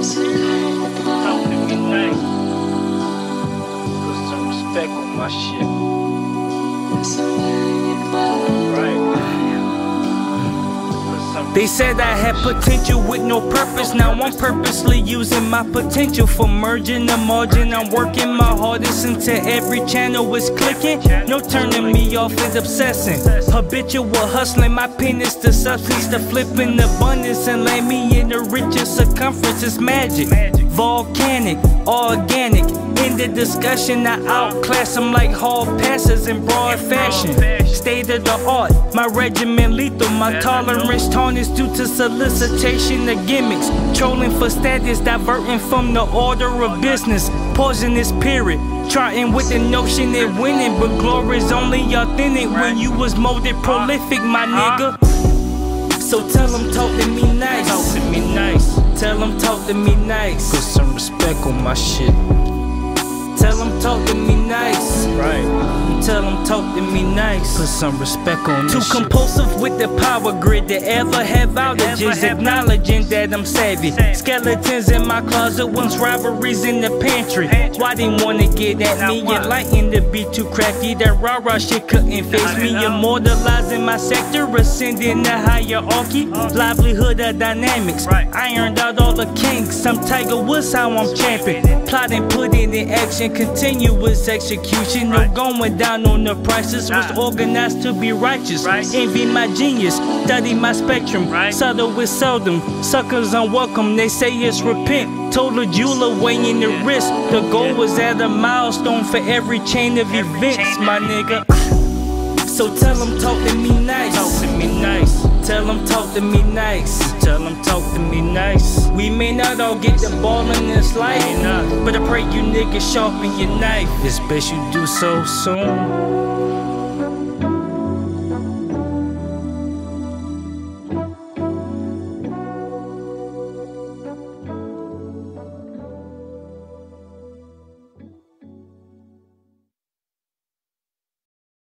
Talk to me nice. Put some respect on my shit. Right. They said I had potential with no purpose. Now I'm purposely using my potential for merging the margin. I'm working my hardest until every channel is clicking. No turning me off, it's obsessing. Habitual hustling, my pen is the substance to flipping abundance and land me in the richest circumference. It's magic, volcanic, organic. In the discussion, I outclass them like hall passes in broad fashion. State of the art, my regimen lethal. My tolerance tarnished due to solicitation of gimmicks. Trolling for status, diverting from the order of business. Poisonous period, trying with the notion that winning, but glory's only authentic when you was molded prolific, my nigga. So tell them talk to me nice. Talk to me nice. Tell them talk to me nice. Put some respect on my shit. Tell them talk to me nice. Right. Tell them talk to me nice. Put some respect on Too this shit. compulsive with the power grid to ever have outages. Acknowledging that I'm savvy. Skeletons in my closet, once rivalries in the pantry. Why they wanna get at me? Enlightened to be too crafty. That rah-rah shit couldn't face me. Immortalizing my sector, ascending the hierarchy. Livelihood of dynamics. I earned out all the kinks. I'm Tiger Woods, how I'm champion. Plotting, put it in action, continuous execution. No going down on the prices. Was organized to be righteous. Envy my genius, study my spectrum. Subtle with seldom, suckers unwelcome. They say it's repent. Total jeweler weighing the risk. The goal was at a milestone for every chain of events, my nigga. So tell them talk to me nice. Talk to me nice. Tell them talk to me nice. Tell them talk to me nice. We may not all get the ball in this life, but I pray you niggas sharpen your knife. It's best you do so soon.